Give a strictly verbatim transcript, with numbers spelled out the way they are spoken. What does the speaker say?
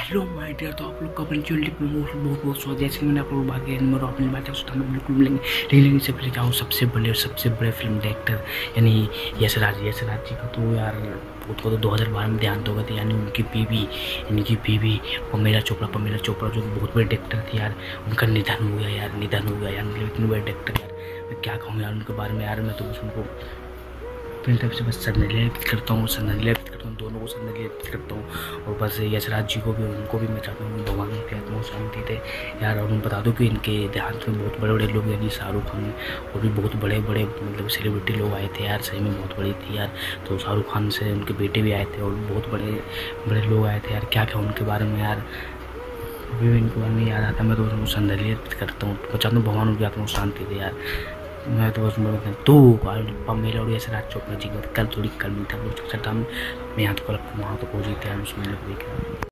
Hello my dear, तो आप लोग का अपनी ज्वेलरी पे बहुत बहुत बहुत स्वागत। जैसे कि मैंने आप लोग बात किया और अपनी बात उस टाइम बिल्कुल मिलेंगे, लेकिन इससे पहले जाऊँ सबसे बड़े सबसे बड़े फिल्म डायरेक्टर यानी यश राज यश राज जी का तो यार उसको तो दो हज़ार बारह में देहांत हो गया था। यानी उनकी बीवी इनकी बीवी पमेला चोपड़ा पमेला चोपड़ा जो बहुत बड़े डायरेक्टर थी यार, उनका निधन हो गया यार निधन हो गया यार मतलब इतने बड़े डायरेक्टर यार, मैं क्या कहूँ यार उनके बारे में यार। मैं तो बस उनको अपनी तरफ से बस श्रद्धांजलि अर्पित करता हूँ श्रद्धांजलि अर्पित करता हूँ दोनों को श्रद्धांजलि अर्पित करता हूँ। और बस यशराज जी को भी उनको भी मैं चाहता हूँ भगवान की आत्मा शांति दे यार। और मैं बता दूँ कि इनके देहांत में बहुत बड़े बड़े लोग यानी शाहरुख खान और भी बहुत बड़े बड़े मतलब सेलिब्रिटी लोग आए थे यार, सही में बहुत बड़ी थी यार। तो शाहरुख खान से उनके बेटे भी आए थे और बहुत बड़े बड़े लोग आए थे यार। क्या क्या उनके बारे में यार अभी भी इनके बारे में याद आता है। मैं तो उनको श्रद्धांजलि अर्पित करता हूँ, मैं चाहता हूँ भगवान उनकी आत्मा शांति दे यार। मैं तो बस तो पमेला और यश राज चोपड़ा जी कल थोड़ी कल मिलता है मैं यहाँ तो कल वहाँ तो पहुँची थे उसमें